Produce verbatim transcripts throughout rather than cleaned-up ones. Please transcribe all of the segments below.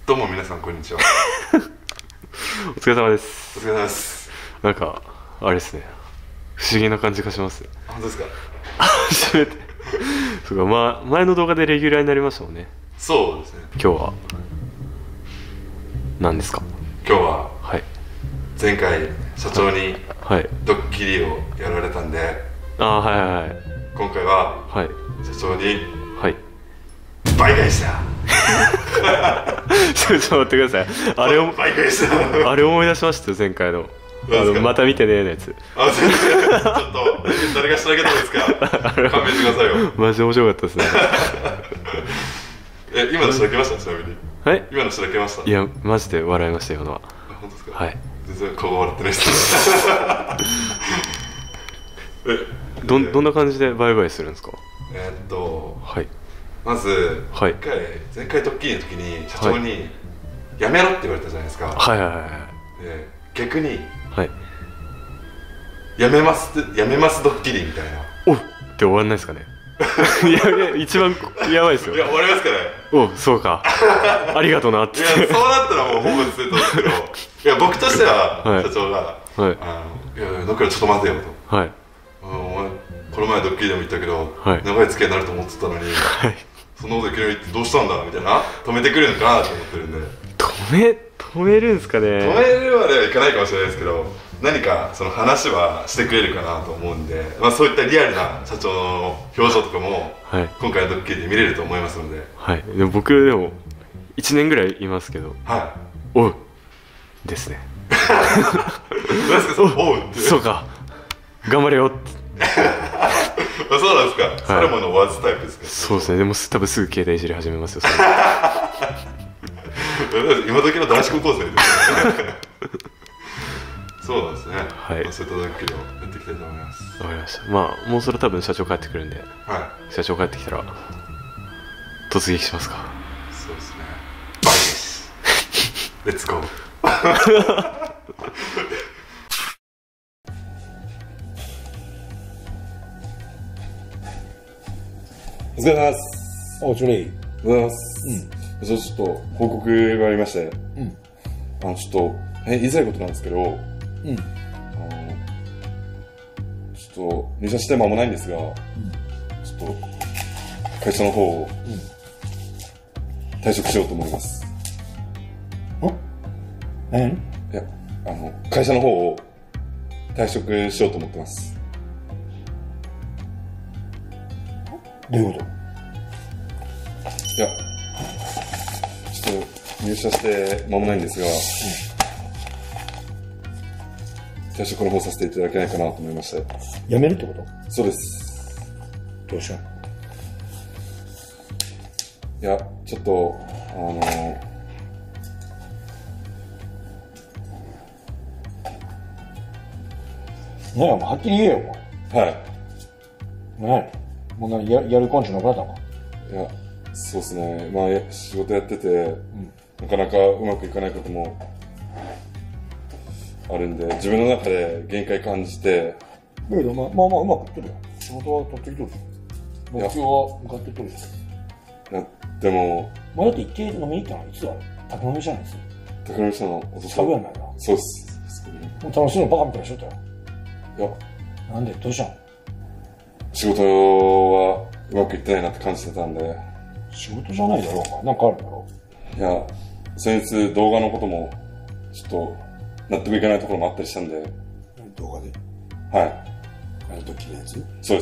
どうも皆さんこんにちは。 お疲れ様です。 お疲れ様です。 なんかあれですね、不思議な感じがします。 本当ですか？ 初めてそうか、まあ、前の動画でレギュラーになりましたもんね。 そうですね。 今日は何ですか？ 今日ははい前回社長にはいドッキリをやられたんで、 ああはいはいはい今回ははい社長にはい倍返しだ。 ちょっと待ってください。あれを倍返しだ。 あれ思い出しましたよ、前回のあのまた見てねーのやつ。 あ、全然ちょっと誰がしただけどうですか？勘弁してくださいよ。 マジ面白かったですね。 え、今のしらけました？ちなみにはい、 今のしらけました？ いやマジで笑いました今のは。 本当ですか？ はい、 全然顔が笑ってないです。 えどんどんな感じで倍返しするんですか？ えーっとはいまず、 はい、 一回前回ドッキリの時に社長に、はい、やめろって言われたじゃないですか。はいはいはいはい。で逆に、 はい、 やめますってやめますドッキリみたいな。 おって終わんないですかね？いやいや一番やばいですよ。 いや終わりますかね？ おそうか。ありがとうなって。 いやそうなったらもうほぼ正当ですけど、いや僕としては、はい、社長が、はい、あのいやだからちょっと待てよと。はい。お前この前ドッキリでも言ったけど、はい、長い付き合いになると思ってたのに。はい。そんなこといきなり言ってどうしたんだみたいな、止めてくるのかなと思ってるんで。 止め止めるんですかね？ 止めるまではいかないかもしれないですけど、何かその話はしてくれるかなと思うんで、まあ、そういったリアルな社長の表情とかも、はい、今回のドッキリで見れると思いますので。はい。でも僕でもいちねんぐらいいますけど、はい、おうですね。 何ですかそのおうって。そうか頑張れよって。 そうなんですか。サルモンのワーズタイプですか？ そうですね。でも多分すぐ携帯いじり始めますよ。 今時の男子高校生ですね。そうなんですね。はい。そういったドッキリをやっていきたいと思います。 わかりました。まあもうそれ多分社長帰ってくるんで、はい。社長帰ってきたら突撃しますか。 そうですね。バイです。レッツゴー。お疲れ様です。 お、ちょうどいい。 おはようございます。うん。ちょっと報告がありまして、うん。あの、ちょっと、え、言いづらいことなんですけど、うん。あの、ちょっと、入社して間もないんですが、うん。ちょっと、会社の方を、うん。退職しようと思います。ん？ 何？ いや、あの、会社の方を退職しようと思ってます。 どういうこと？ いや、ちょっと入社して間もないんですが、うん、退職の方させていただけないかなと思いまして。 辞めるってこと？ そうです。 どうしよう？いや、ちょっと、あのー、 何や、もうはっきり言えよ、お前。 はい。 何や、もう何 や, やる根性なくなったのか？ いや、そうですね。まあ、仕事やってて、うん、なかなかうまくいかないこともあるんで、自分の中で限界感じて。 だけど、まあまあまあうまくいってるよ。仕事は取ってきとるし。目標は向かってとるし。 な、でも。 まあだって一軒飲みに行ったのはいつだろう？宅飲みしたんですよ。 宅飲みしたのおととい。 サブやないな。 そうです。 もう楽しいのバカみたいにしとったよ。 いや。 なんで？どうしたの？ 仕事はうまくいってないなって感じてたんで。 仕事じゃないだろうか。なんかあるだろう。いや、先日動画のこともちょっと納得いかないところもあったりしたんで。 動画で？ はい。 あの時のやつ？ そうです。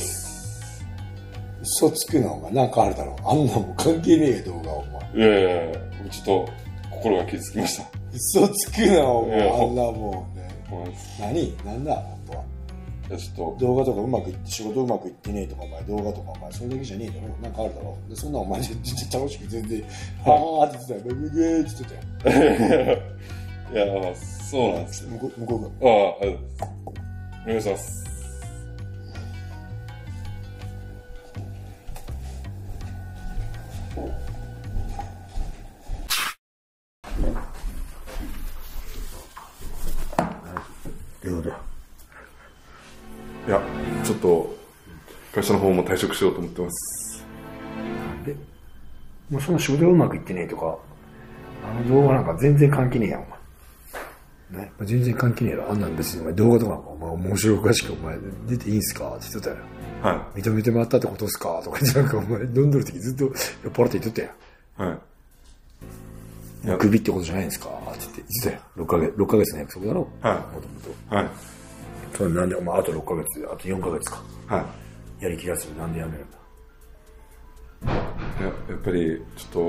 嘘つくなお前。なんかあるだろう。あんなもん関係ねえよ動画お前。いやいやいや、ちょっと心が傷つきました。 嘘つくなお前。あんなもんね。 ごめんなさい。 何？なんだ本当は。 いやちょっと動画とかうまくいって仕事うまくいってねえとかお前動画とかお前それだけじゃねえだろ。なんかあるだろう。でそんなお前楽しく全然あーって言ってたよ。ブブゲーって言ってたよ。 いやそうなんですよ。 向こう向こうが。 ああありがとうございます。お願いします。 どういうことだ？ いや、ちょっと会社の方も退職しようと思ってます。 なんで？もうその仕事がうまくいってねえとか、 あの動画なんか全然関係ねえやん、お前。ね。全然関係ねえよ。あんなん別にお前動画とかお前面白おかしくお前出ていいんすかって言ってたよ。はい。認めてもらったってことっすかとか言ってなんかお前飲んでる時ずっと酔っ払って言ってたやん。はい。クビってことじゃないんですかって言って言ってたよ。ろっかげつ、ろっかげつの約束だろはい。もともと。はい。それなんで、お前あとろっかげつ、あとよんかげつか。はい。やりきらずになんでやめるんだ。 いや、やっぱりちょっ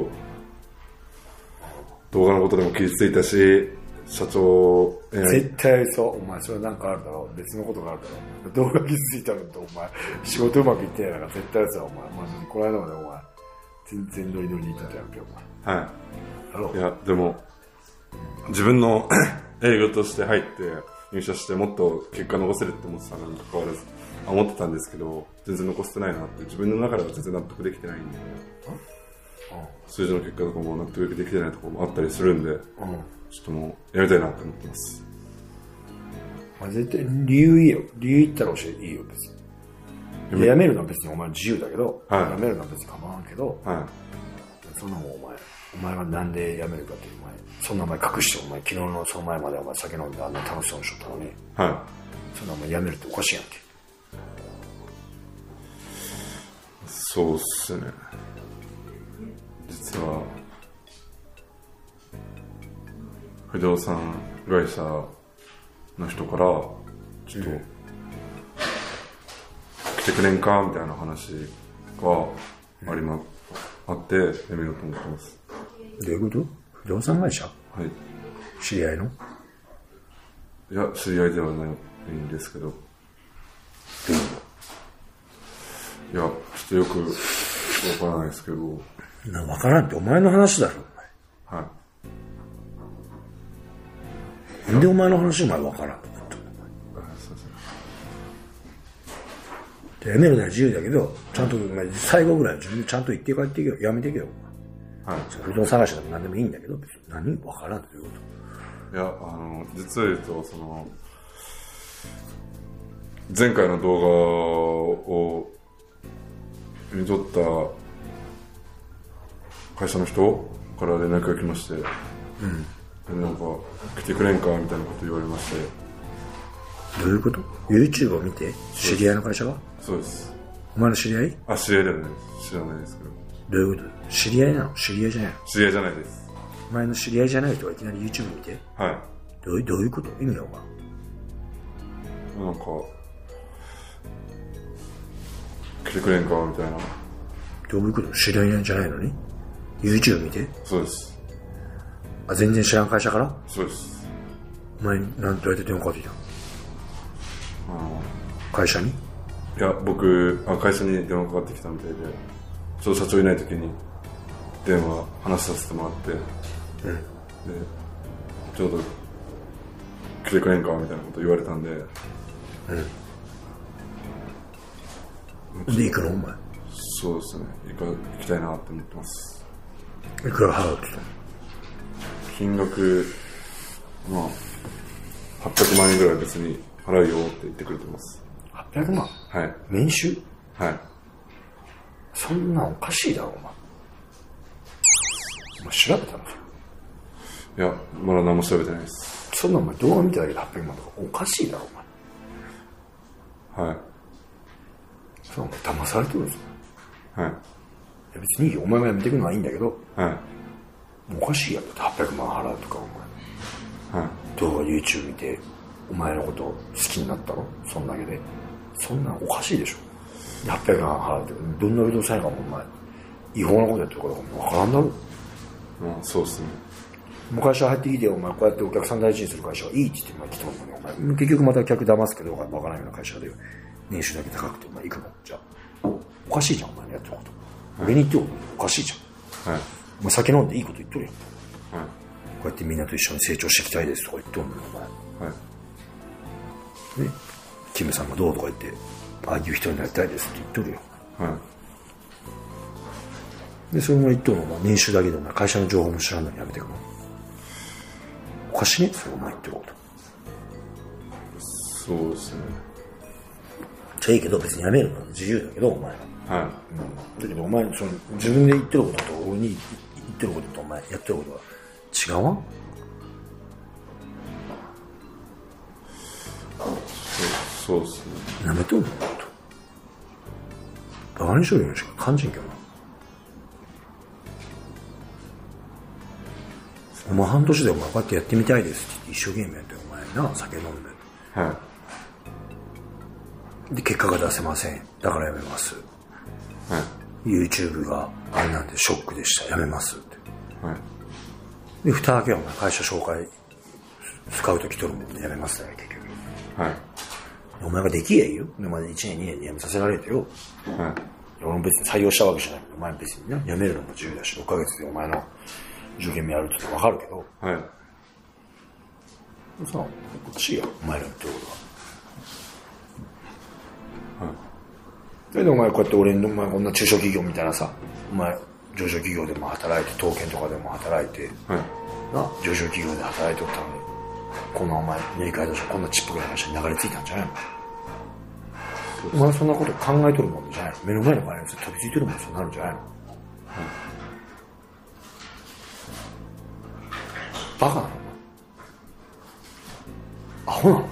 と動画のことでも傷ついたし、社長、 えー、絶対そう。お前それなんかあるだろう。別のことがあるだろう。動画傷ついたのとお前仕事うまくいってないから絶対さ、お前マジでこの間までお前全然ノリノリに言ってたやんけお前。はい。いやでも自分の営業として入って入社してもっと結果残せるって思ってたのに関わらず思ってたんですけど全然残してないなって自分の中では全然納得できてないんで、数字の結果とかも納得できてないところもあったりするんで、うん、ちょっともうやめたいなって思ってます。 まあ、絶対理由言えよ。理由言ったら教えていいよ別に。やめるのは別にお前自由だけど、はい、やめるのは別に構わんけど、はい、そんなもんお前お前がなんで辞めるかってお前そんなお前隠してお前昨日のその前までお前酒飲んであんな楽しそうにしとったのに、はい、そんなお前辞めるっておかしいやんけ。 そうっすね。実は不動産会社の人からちょっと、うん、来てくれんかみたいな話がありま、うん、あって辞めようと思ってます。 どういうこと？不動産会社？はい。知り合いの？ いや、知り合いではないんですけど。いや、ちょっとよくわからないですけど。 な、わからんってお前の話だろ、お前。はい。なんでお前の話お前わからんのかって。辞めるのは自由だけど、ちゃんと、最後ぐらい自分でちゃんと言って帰っていけよ。やめていけよ。はい。不動産会社でも何でもいいんだけど、別に何わからんということ。 いや、あの、実を言うと、その、前回の動画を見とった会社の人から連絡が来まして、うん、なんか来てくれんかみたいなこと言われまして。 どういうこと？ YouTube を見て知り合いの会社が？ そうです。 お前の知り合い？ あ、知り合いではないです。知らないですけど。 どういうこと？知り合いなの？知り合いじゃないの？ 知り合いじゃないです。 お前の知り合いじゃない人がいきなり YouTube 見て？はい。どういう、どういうこと？意味がわかんなんか来てくれんかみたいな。 どういうこと？知り合いなんじゃないのに YouTube 見て？ そうです。 あ、全然知らん会社から？ そうです。 お前なんどうやって電話かかってきたの？会社に？ いや、僕あ会社に電話かかってきたみたいで、ちょうど社長いない時に電話話させてもらって、うん、でちょうど来てくれんかみたいなこと言われたんで、 うん、で行くのお前？ そうですね、行か行きたいなって思ってます。 いくら払うって言ったの？ 金額まあはっぴゃくまんえんぐらい別に払うよって言ってくれてます。 はっぴゃくまん？はい。年収？はい。そんなおかしいだろお前。お前調べたの？ いや、まだ何も調べてないです。 そんなお前動画見ただけではっぴゃくまんとかおかしいだろお前。はい。そうお前騙されてるんですよ。はい。いや別にいいよ、お前がやめてくのはいいんだけど、はい。おかしいやん、はっぴゃくまん払うとかお前。はい。動画 YouTube 見てお前のこと好きになったろ？そんだけで。そんなおかしいでしょ。はっぴゃくまん払うってどんな不動産屋かもお前違法なことやってるから分からんだろ。 まあそうっすね。 もう会社入ってきてお前こうやってお客さん大事にする会社はいいって言ってお前来たのにお前結局また客騙すけど分からないような会社で年収だけ高くてお前行くのじゃあおかしいじゃんお前のやってること、はい、俺に言っておかしいじゃん、はい、お前酒飲んでいいこと言っとるやん、はい、こうやってみんなと一緒に成長していきたいですとか言っとるのよお前、はいね、キムさんがどうとか言ってああいう人になりたいですって言っとるよ、はい、でそれも言っとるのお前年収だけでお前会社の情報も知らんのにやめてくのおかしいねそれお前言ってること。 そうですね。 じゃあいいけど別にやめるのは自由だけどお前は、はい、うん、だけどお前その自分で言ってることと俺に言ってることとお前やってることは違うわ。 そうっすね。 やめとんのバカにしようよしか感じんけどな。お前半年でお前こうやってやってみたいですって言って一生懸命やってお前な、酒飲んで。はい。で、結果が出せません。だからやめます。はい。YouTube があれなんでショックでした。やめますって。はい。で、蓋開けはお前会社紹介、スカウト来とるもんでやめますね、結局。はい。お前ができやいいよ。お前いちねんにねんで辞めさせられてよ。はい。俺も別に採用したわけじゃない。お前別にね、辞めるのも自由だし、ろっかげつでお前の受験目やるってわかるけど。はい。さあ、こっちや、お前らの言ってることは。はい。それでお前こうやって俺の、お前こんな中小企業みたいなさ、お前上場企業でも働いて、東建とかでも働いて、はい。な、上場企業で働いておったのに、こんなお前、塗り替えとしてこんなちっぽけな話に流れ着いたんじゃないの？お前そんなこと考えとるもんじゃないの？目の前の前に飛びついてるもんそうなるんじゃないの？はい。バカなの？アホなの？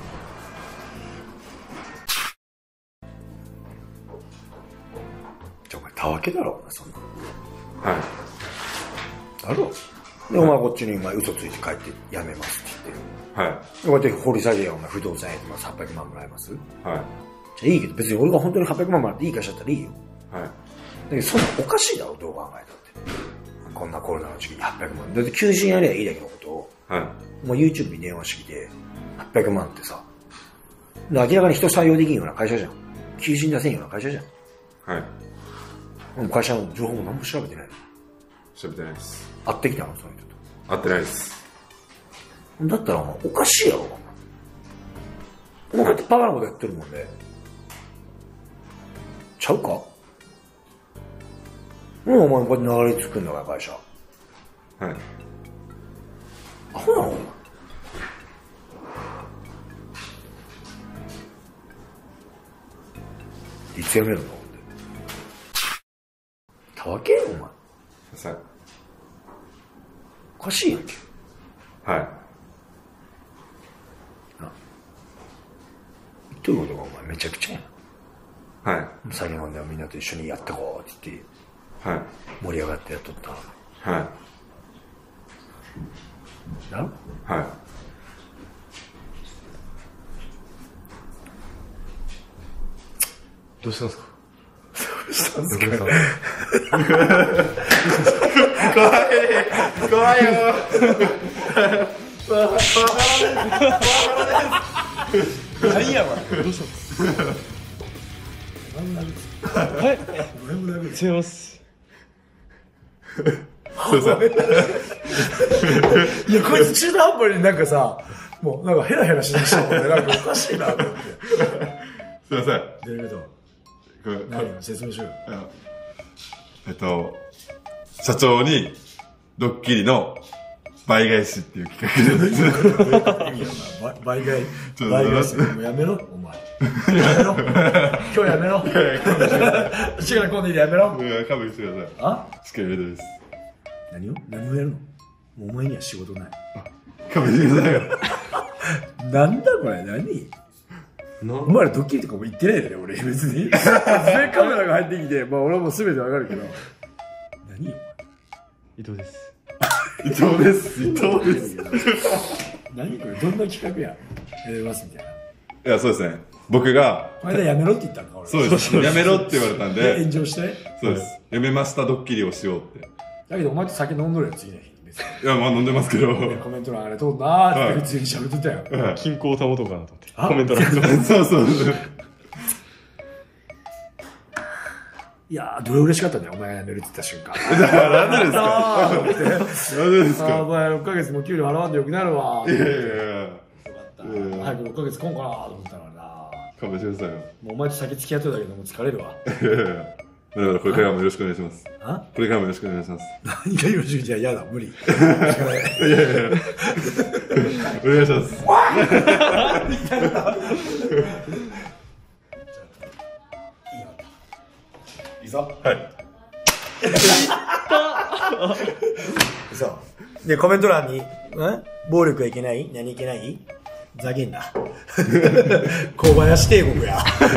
じゃあお前たわけだろ、お前そんな。はい。だろ？で、お前こっちにお前嘘ついて帰ってやめますって言ってる。はい。こうやって掘り下げやお前不動産やってます。はっぴゃくまんもらえます？はい。じゃあいいけど、別に俺が本当にはっぴゃくまんもらっていい会社だったらいいよ。はい。だけどそんなおかしいだろ、どう考えたって。こんなコロナの時期にはっぴゃくまん。だって求人やりゃいいだけのことを。はい。もう YouTube に電話してきて、はっぴゃくまんってさ、明らかに人採用できんような会社じゃん。求人出せんような会社じゃん。はい。もう会社の情報も何も調べてない。調べてないです。会ってきたのその人と。会ってないです。だったらお前おかしいやろ。お前こうやってバカなことやってるもんね。ちゃうか？もうお前こうやって流れ作るんだから会社。はい。アホなのお前。いつやめるの？たわけよお前。さあ。おかしいやんけ。はい。言ってることがお前めちゃくちゃやな。はい。酒飲んでみんなと一緒にやってこうって言って、はい。盛り上がってやっとった。はい。な？はい。どうしたんですか？どうしたんですか？怖い怖いよ。何やわ。どうしたんですか？はい。俺もダメ。違います。そうそう。いやこいつ中途半端になんかさ、もうなんかヘラヘラしだしたもんね。なんかおかしいなと思って。すいません。デレベト。何？説明しよう。えっと社長にドッキリの倍返しっていう企画です。倍返し。倍返し。もうやめろ、お前。やめろ。今日やめろ。一から今度でやめろ。勘弁してください。あ？スケベです。何を？何をやるの？もうお前には仕事ない。勘弁してくださいよ。なんだこれ、何？お前らドッキリとかも言ってないだよ、俺別に。カメラが入ってきて、まあ俺はもう全てわかるけど。何よ？伊藤です。伊藤です。伊藤です。何これどんな企画や？やりますみたいな。いやそうですね。僕が。この間やめろって言ったのか俺。そうです。やめろって言われたんで。炎上して。そうです。やめましたドッキリをしようって。だけどお前と酒飲んどるやつ次の日。いやまあ飲んでますけど。コメント欄あれ通んなーって普通に喋ってたよ。均衡を保とうかなと思って。コメント欄。そうそう。いやー、どれ嬉しかったね、お前が辞めるって言った瞬間。なんでですか？なんでですか？お前ろっかげつも給料払わんでよくなるわ。いやいやいや。よかった。早くろっかげつ来んかなと思ったのにな。勘弁してくださいよ。もうお前と先付き合ってるだけでもう疲れるわ。いやいやいや。だからこれからもよろしくお願いします。あ？これからもよろしくお願いします。何がよろしくじゃ嫌だ、無理。いやいやいや。お願いします。いいぞ。はい。嘘。 で、コメント欄に、ん暴力はいけない何いけないざけんな。小林帝国や。小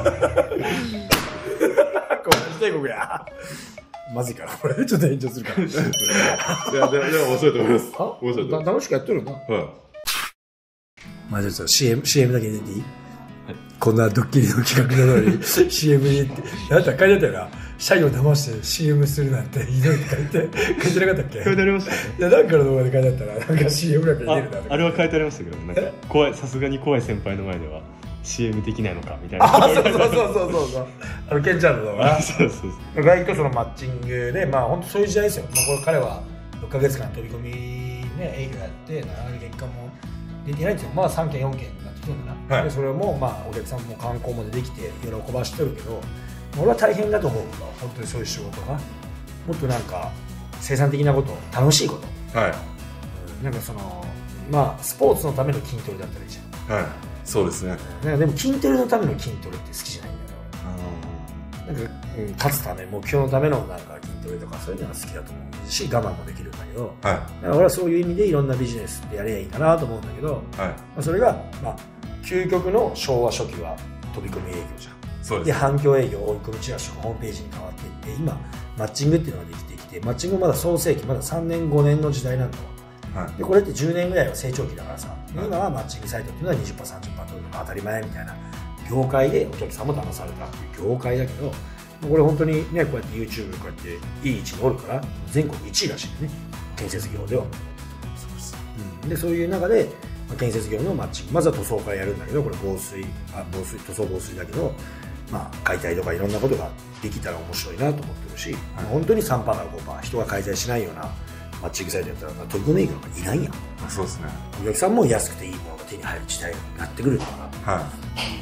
林帝国や。まずいから、これちょっと延長するから。いや、でも面白いと思います。面白いと思います。 楽しくやってるな。はい。まあちょっと シーエム、シーエム だけ出ていい？はい、こんなドッキリの企画なのに シーエム にって、なんか書いてあったよな。社員を騙して シーエム するなんてひどいって書いて、書いてなかったっけ？ 書いてありましたね。 いや、なんかの動画で書いてあったら、なんか シーエム なんか入れるな。 あ, あれは書いてありましたけど、なんか怖い、さすがに怖い先輩の前では シーエム できないのかみたいな。 あ、そうそうそうそうそう。あの、ケンちゃんの動画。 そうそうそう。 意外とそのマッチングで、まあ本当そういう時代ですよ。まあこれ彼はろっかげつかん飛び込みね、営業やって、なかなか結果も出てないんですよ。まあさんけんよんけんになってきてるんだな。はい、でそれもまあお客さんも観光までできて喜ばしてるけど、俺は大変だと思うけど、本当にそういう仕事がもっとなんか生産的なこと、楽しいこと、はい、なんかそのまあスポーツのための筋トレだったらいいじゃん。はい、 そうですね。 でも筋トレのための筋トレって好きじゃないんだよね。なんか、うん、勝つため、目標のためのなんか筋トレとかそういうのが好きだと思うし、我慢もできるんだけど、はい、だから俺はそういう意味でいろんなビジネスってやればいいかなと思うんだけど、はい、まあ、それが、まあ、究極の昭和初期は飛び込み営業じゃん。そうです。で、反響営業、追い込みチラシとかホームページに変わっていって、今マッチングっていうのができてきて、マッチングまだ創世期、まださんねんごねんの時代なんだわ。はい、でこれってじゅうねんぐらいは成長期だからさ、はい、今はマッチングサイトっていうのは にじゅっパーセント、さんじゅっパーセント 取るのが当たり前みたいな業界でお客さんも騙されたっていう業界だけど、これ本当にね、こうやって YouTube こうやっていい位置におるから全国いちいらしいんでね、建設業では。そうです、うん、でそういう中で、まあ、建設業のマッチング、まずは塗装からやるんだけど、これ防水、あ防水塗装防水だけど、まあ、解体とかいろんなことができたら面白いなと思ってるし、はい、本当に さんパーセント から ごパーセント 人が介在しないようなマッチングサイトやったら飛び込み営業がいないんや。 そうですね。 お客さんも安くていいものが手に入る時代になってくるから、はい、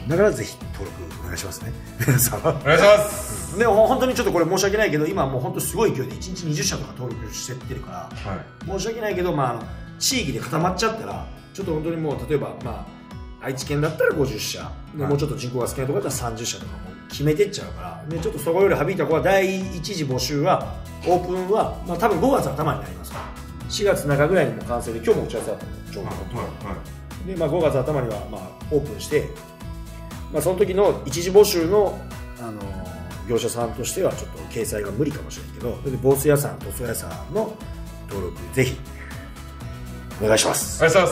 だからぜひ登録お願いしますね、皆さん。お願いします。 でも本当にちょっとこれ申し訳ないけど、今もう本当すごい勢いでいちにちにじゅっしゃとか登録してってるから、はい、申し訳ないけど、まあ、あの地域で固まっちゃったらちょっと本当にもう例えば、まあ、愛知県だったらごじゅっしゃで、はい、もうちょっと人口が少ないところだったらさんじゅっしゃとかも決めてっちゃうから、でちょっとそこより省いた子は第一次募集はオープンは、まあ、多分ごがつ頭になりますから、しがつなかぐらいにも完成で、今日も打ち合わせだったのちょうど、はいはい、で、まあ、ごがつ頭にはまあオープンして、まあ、その時の一次募集の、あのー、業者さんとしてはちょっと掲載が無理かもしれないけど、で防水屋さん、塗装屋さんの登録ぜひお願いします。 お願いします。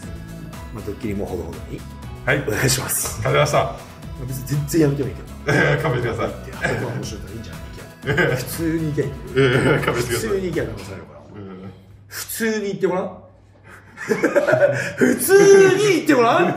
まあ、ドッキリもほどほどに、 はい、 お願いします。 ありがとうございました。 別に全然やめてもいいけど勘弁してください。 あとは面白いからいいんじゃないか。普通にいけん。普通にいけん。騙されるから。普通に言ってごらん。普通に言ってごらん。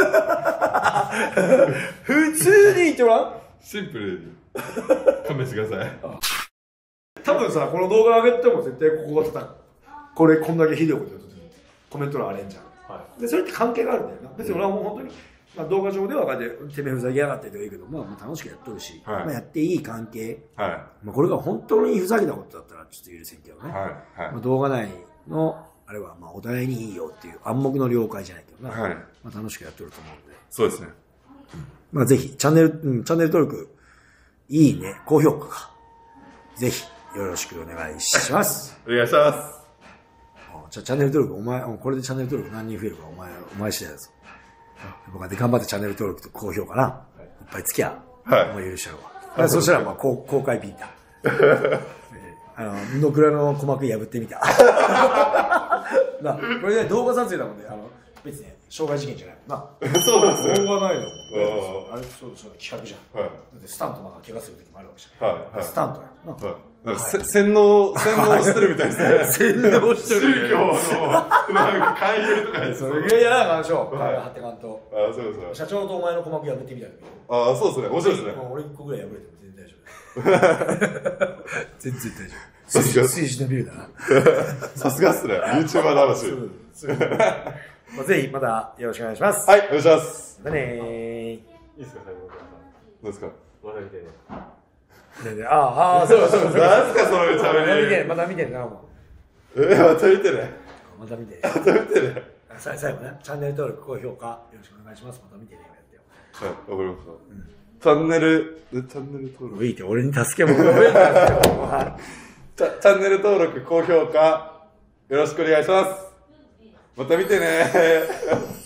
普通に言ってごらん。 シンプルに勘弁してください。 多分さ、この動画上げても絶対ここが叩く。これこんだけひどいこと言うとコメント欄あれんじゃん。はい、でそれって関係があるんだよな。別に俺はもう本当に。まあ、動画上ではこうやっててめえふざけやがってとか言うけど、まあ、まあ楽しくやっとるし、はい、まあ、やっていい関係、はい、まあ、これが本当にふざけたことだったらちょっと許せんけどね、はいはい、まあ、動画内のあれはまあお互いにいいよっていう暗黙の了解じゃないけどな、はい、まあ、楽しくやってると思うんで、 そうですね、 まあ、ぜひチャンネル、うん、チャンネル登録いいね、高評価かぜひよろしくお願いしますお願いします。 じゃあチャンネル登録お前これでチャンネル登録何人増えるかお前お前次第だぞ。僕はで頑張ってチャンネル登録と高評価な、はい、いっぱいつきゃ、はい、もう許しちゃうわ。はい、そしたらまあ公公開ビンタ。あの野倉の鼓膜破ってみた。なこれね動画撮影だもんね。あの別にね傷害事件じゃないもんな。 そうですね。 動画ないの。あれそうそう企画じゃん。はい、だってスタントなんか怪我する時もあるわけじゃん。はいはい、スタントやな。はいなんか洗脳、洗脳してるみたいですね。 洗脳してる。 宗教の、なんか会議とかそれぐらいやらなあかんでしょ。貼ってかんと。 あ、そうそう。 社長とお前の鼓膜破ってみたいな。 ああ、そうですね。面白いですね。 俺いっこぐらい破れても全然大丈夫。全然大丈夫。さすが。水死のビルだな。 さすがっすね。YouTuber の話。 まあぜひまたよろしくお願いします。 はい、お願いします。 またねー。 いいですか、最後。 どうですか。 まだ見てね。 ああ、そうそうそう。 何すか、そのめちゃめちゃ。 見て、また見てな、もう。え、また見てね。 また見て。 また見てね。 最後ね、チャンネル登録、高評価、よろしくお願いします。また見てね、やってよ。 はい、わかりました。チャンネル、チャンネル登録。 いいって、俺に助け求めるんだよ。 チャンネル登録、高評価、 よろしくお願いします。また見てね